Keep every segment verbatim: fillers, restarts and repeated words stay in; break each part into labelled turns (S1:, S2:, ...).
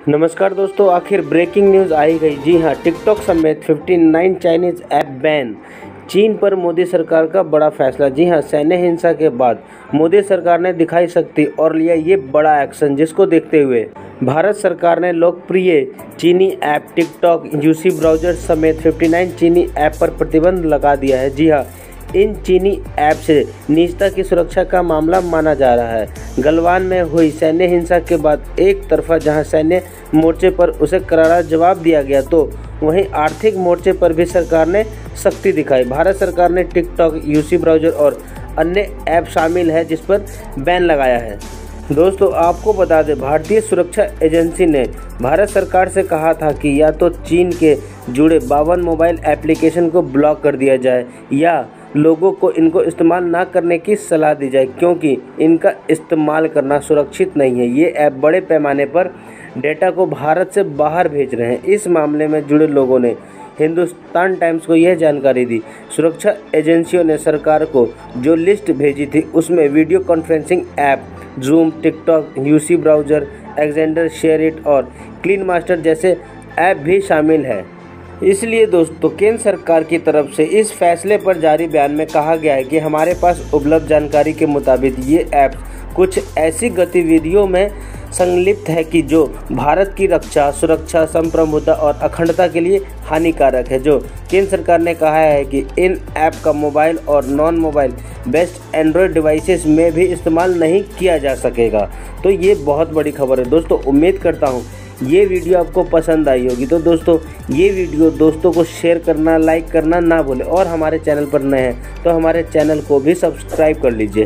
S1: नमस्कार दोस्तों, आखिर ब्रेकिंग न्यूज़ आई गई। जी हां, टिकटॉक समेत उनसठ चाइनीज़ ऐप बैन। चीन पर मोदी सरकार का बड़ा फैसला। जी हां, सैन्य हिंसा के बाद मोदी सरकार ने दिखाई शक्ति और लिया ये बड़ा एक्शन, जिसको देखते हुए भारत सरकार ने लोकप्रिय चीनी ऐप टिकटॉक, यूसी ब्राउज़र समेत उनसठ चीनी ऐप पर प्रतिबंध लगा दिया है। जी हां, इन चीनी ऐप से निजता की सुरक्षा का मामला माना जा रहा है। गलवान में हुई सैन्य हिंसा के बाद एक तरफा जहां सैन्य मोर्चे पर उसे करारा जवाब दिया गया, तो वहीं आर्थिक मोर्चे पर भी सरकार ने सख्ती दिखाई। भारत सरकार ने टिकटॉक, यूसी ब्राउज़र और अन्य ऐप शामिल है जिस पर बैन लगाया है। दोस्तों, आपको बता दें, भारतीय सुरक्षा एजेंसी ने भारत सरकार से कहा था कि या तो चीन के जुड़े बावन मोबाइल एप्लीकेशन को ब्लॉक कर दिया जाए या लोगों को इनको इस्तेमाल ना करने की सलाह दी जाए, क्योंकि इनका इस्तेमाल करना सुरक्षित नहीं है। ये ऐप बड़े पैमाने पर डेटा को भारत से बाहर भेज रहे हैं। इस मामले में जुड़े लोगों ने हिंदुस्तान टाइम्स को यह जानकारी दी। सुरक्षा एजेंसियों ने सरकार को जो लिस्ट भेजी थी उसमें video conferencing app Zoom, TikTok, UC browser, Xender, SHAREit और क्लीन मास्टर जैसे ऐप भी शामिल है। इसलिए दोस्तों, केंद्र सरकार की तरफ से इस फैसले पर जारी बयान में कहा गया है कि हमारे पास उपलब्ध जानकारी के मुताबिक ये ऐप कुछ ऐसी गतिविधियों में संलिप्त है कि जो भारत की रक्षा, सुरक्षा, संप्रभुता और अखंडता के लिए हानिकारक है। जो केंद्र सरकार ने कहा है कि इन ऐप का मोबाइल और non mobile based Android devices में भी इस्तेमाल नहीं किया जा सकेगा। तो ये बहुत बड़ी खबर है दोस्तों। उम्मीद करता हूँ ये वीडियो आपको पसंद आई होगी। तो दोस्तों, ये वीडियो दोस्तों को शेयर करना, लाइक करना ना भूलें और हमारे चैनल पर नए हैं तो हमारे चैनल को भी सब्सक्राइब कर लीजिए।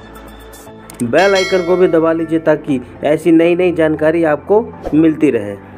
S1: बेल आइकन को भी दबा लीजिए ताकि ऐसी नई नई जानकारी आपको मिलती रहे।